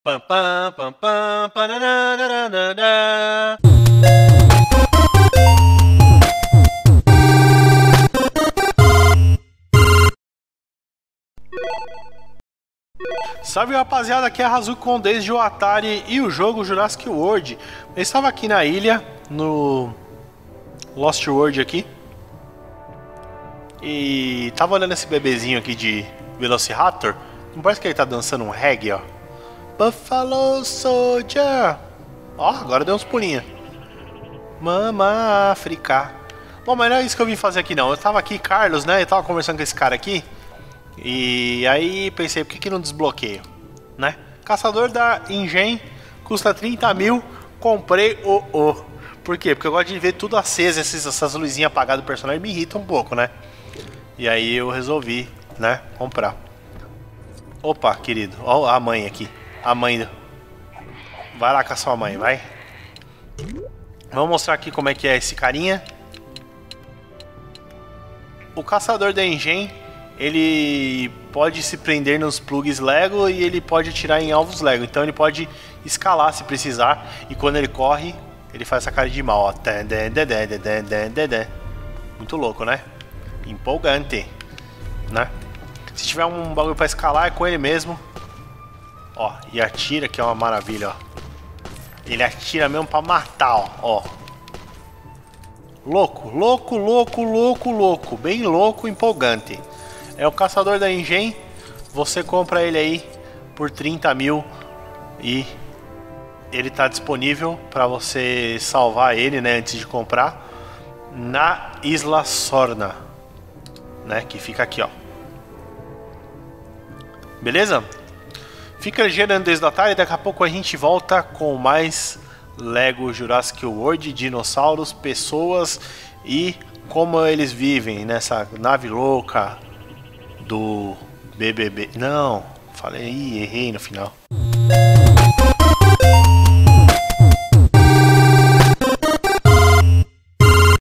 Pam, pam, pam, pam, pananana. Salve rapaziada, aqui é a Razukon desde o Atari e o jogo Jurassic World. Eu estava aqui na ilha, no Lost World aqui, e tava olhando esse bebezinho aqui de Velociraptor. Não parece que ele tá dançando um reggae, ó. Buffalo Soldier. Ó, agora deu uns pulinhos. Mama África. Bom, mas não é isso que eu vim fazer aqui não. Eu tava aqui, Carlos, né? Eu tava conversando com esse cara aqui. E aí pensei, por que não desbloqueio, né? Caçador da Engen, custa 30 mil, comprei o. Por quê? Porque eu gosto de ver tudo aceso, essas luzinhas apagadas do personagem me irritam um pouco, né? E aí eu resolvi, né, comprar. Opa, querido, ó a mãe aqui. A mãe. Vai lá com a sua mãe, vai. Vamos mostrar aqui como é que é esse carinha. O caçador da Engen, ele pode se prender nos plugs Lego e ele pode atirar em alvos Lego. Então ele pode escalar se precisar. E quando ele corre, ele faz essa cara de mal, ó. Muito louco, né? Empolgante, né? Se tiver um bagulho pra escalar, é com ele mesmo. Ó, e atira, que é uma maravilha, ó. Ele atira mesmo pra matar, ó. Louco, louco, louco, louco, louco. Bem louco, empolgante. É o caçador da Engen. Você compra ele aí por 30 mil. E ele tá disponível pra você salvar ele, né, antes de comprar, na Isla Sorna, né, que fica aqui, ó. Beleza? Fica ligeiro desde o Atari, daqui a pouco a gente volta com mais Lego Jurassic World, dinossauros, pessoas e como eles vivem nessa nave louca do BBB. Não, falei, errei no final.